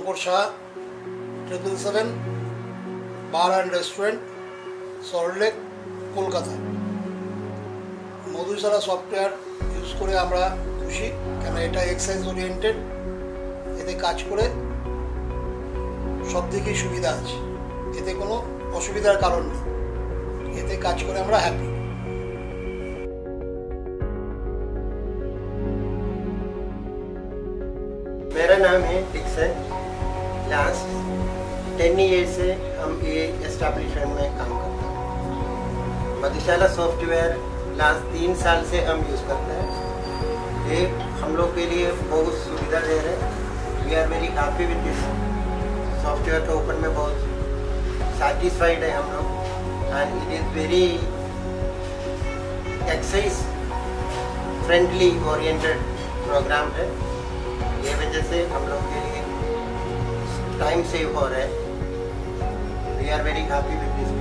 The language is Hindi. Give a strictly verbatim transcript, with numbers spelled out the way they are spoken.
Amar Shah, triple seven bar and restaurant, Salt Lake, Kolkata. Madhushala software use করে আমরা খুশি, কেন এটা এক্সারসাইজ ওরিয়েন্টেড, এতে কাজ করে সব দিকেই সুবিধা আছে, এতে কোনো অসুবিধার কারণ নেই, এতে কাজ করে আমরা হ্যাপি। मेरा नाम है डिक्सन। लास्ट टेन ईयर से हम ये एस्टेब्लिशमेंट में काम करते हैं। मधुशाला सॉफ्टवेयर लास्ट तीन साल से हम यूज़ करते हैं। ये हम लोग के लिए बहुत सुविधा दे रहे हैं। We are very happy with this software के ऊपर में बहुत सेटिस्फाइड है हम लोग। And it is very exercise friendly oriented program है। ये वजह से हम लोग के लिए टाइम सेव हो रहा है। We are very happy with this.